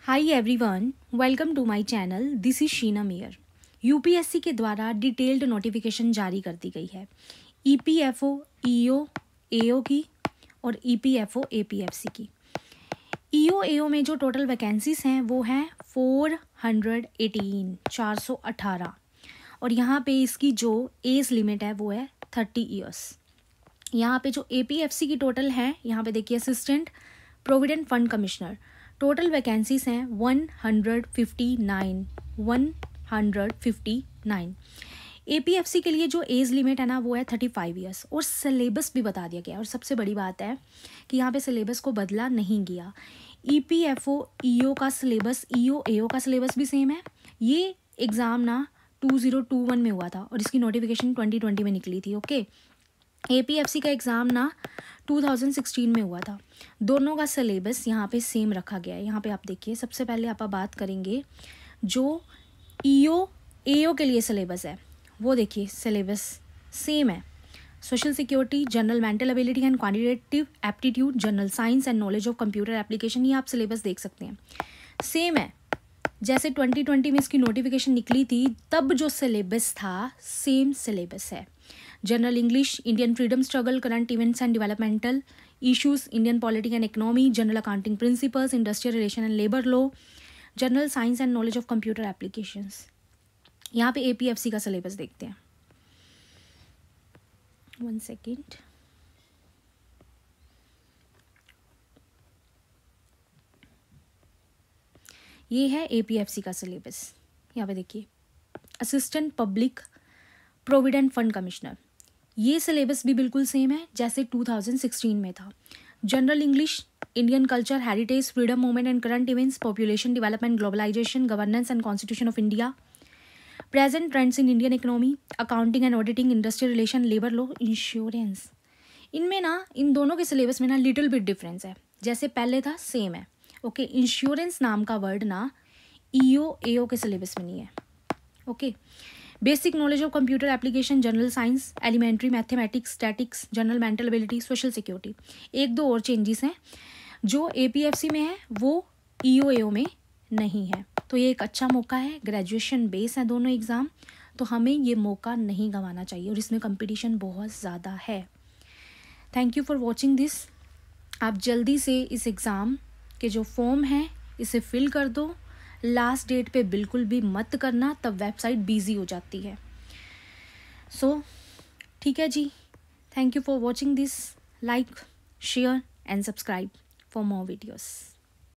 Hi everyone, welcome to my channel. This is Sheena Mayer. UPSC के द्वारा detailed notification जारी कर दी गई है ईपीएफओ, ईओ, एओ की और ईपीएफओ एपीएफसी की। ईओ एओ में जो टोटल वैकेंसीज हैं वो हैं 418 और यहाँ पे इसकी जो एज लिमिट है वो है 30 ईयर्स। यहाँ पे जो एपीएफसी की टोटल है, यहाँ पे देखिए assistant provident fund commissioner, total vacancies हैं 159। एपीएफसी के लिए जो एज लिमिट है ना वो है 35 ईयर्स और सिलेबस भी बता दिया गया। और सबसे बड़ी बात है कि यहाँ पे सिलेबस को बदला नहीं गया। ईपीएफओ ईओ का सिलेबस, ईओ एओ का सिलेबस भी सेम है। ये एग्ज़ाम ना 2021 में हुआ था और इसकी नोटिफिकेशन 2020 में निकली थी। ओके, एपीएफसी का एग्ज़ाम ना 2016 में हुआ था। दोनों का सिलेबस यहाँ पे सेम रखा गया है। यहाँ पे आप देखिए, सबसे पहले आप बात करेंगे जो ईओ एओ के लिए सिलेबस है वो देखिए सिलेबस सेम है। Social security, general mental ability and quantitative aptitude, general science and knowledge of computer application, ये आप सिलेबस देख सकते हैं सेम है। जैसे 2020 में इसकी नोटिफिकेशन निकली थी तब जो सिलेबस था सेम सिलेबस है। General English, Indian freedom struggle, current events and developmental issues, Indian politic and economy, general accounting principles, industrial relation and labour law, general science and knowledge of computer applications. यहाँ पे APFC का syllabus देखते हैं। 1 second. ये है APFC का syllabus. यहाँ पे देखिए assistant public provident fund commissioner, ये सिलेबस भी बिल्कुल सेम है जैसे 2016 में था। General English, Indian culture, heritage, freedom movement and current events, population development, globalisation, governance and constitution of India, present trends in Indian economy, accounting and auditing, industrial relation, labour law, insurance. इनमें ना इन दोनों के syllabus में ना little bit difference है। जैसे पहले था सेम है। ओके, इंश्योरेंस नाम का वर्ड ना ईओ एओ के सिलेबस में नहीं है। Okay, basic knowledge of computer application, general science, elementary mathematics, statics, general mental ability, social security. एक दो और चेंजेस हैं जो एपीएफसी में है वो ईओ एओ में नहीं है। तो ये एक अच्छा मौका है, ग्रेजुएशन बेस है दोनों एग्ज़ाम, तो हमें ये मौका नहीं गंवाना चाहिए और इसमें कंपटीशन बहुत ज़्यादा है। Thank you for watching this. आप जल्दी से इस एग्ज़ाम के जो फॉर्म हैं इसे फिल कर दो। लास्ट डेट पे बिल्कुल भी मत करना, तब वेबसाइट बिजी हो जाती है। सो ठीक है जी, thank you for watching this. Like, share and subscribe for more videos.